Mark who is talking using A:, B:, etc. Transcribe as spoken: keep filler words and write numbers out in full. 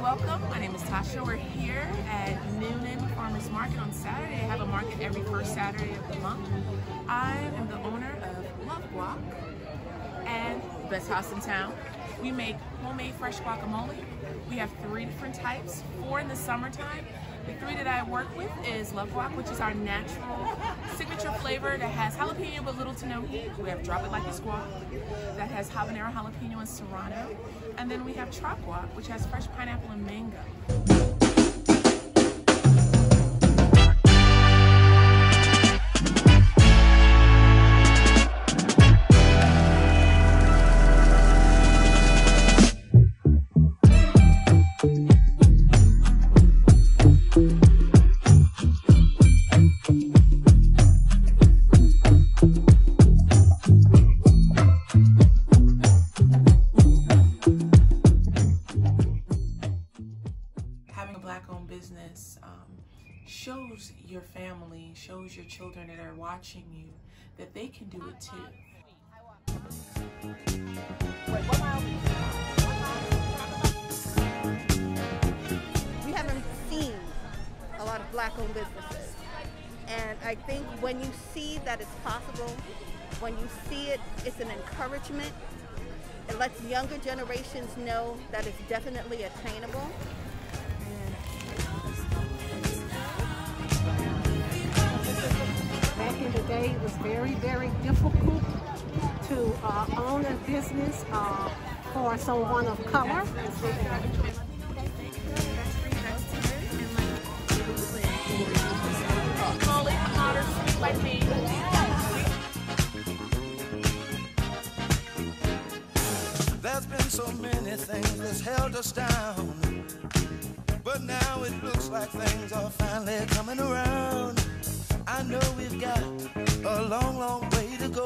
A: welcome. My name is Tasha. We're here at Noonan Farmers Market on Saturday. I have a market every first Saturday of the month. I am the owner of Love Guac and best house in town. We make homemade fresh guacamole. We have three different types, four in the summertime. The three that I work with is Love Guac, which is our natural signature flavor that has jalapeno but little to no heat. We have Drop It Like It's Guac that has habanero, jalapeno, and serrano. And then we have Trop Guac, which has fresh pineapple and mango. Having a black-owned business um, shows your family, shows your children that are watching you that they can do it too.
B: We haven't seen a lot of black-owned businesses, and I think when you see that it's possible, when you see it, it's an encouragement. It lets younger generations know that it's definitely attainable.
C: Back in the day, it was very, very difficult to uh, own a business uh, for someone of color.
D: There's been so many things that's held us down, but now it looks like things are finally coming around. I know we've got a long, long way to go.